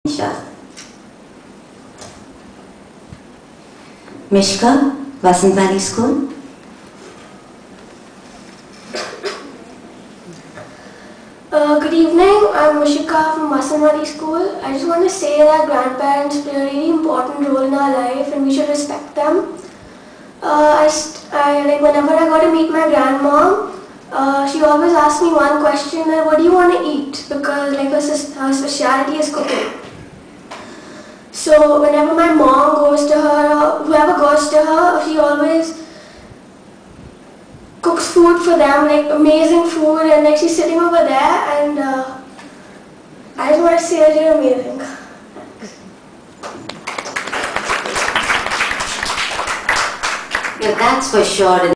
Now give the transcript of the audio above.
Mishka, Vasant Valley School. Good evening, I'm Mushika from Vasant Valley School. I just want to say that grandparents play a really important role in our life and we should respect them. Whenever I got to meet my grandmom, she always asks me one question, that what do you want to eat? Because her specialty is cooking. So whenever my mom goes to her, or whoever goes to her, she always cooks food for them, like amazing food, and she's sitting over there, and I just want to say that you're amazing. Yeah, that's for sure.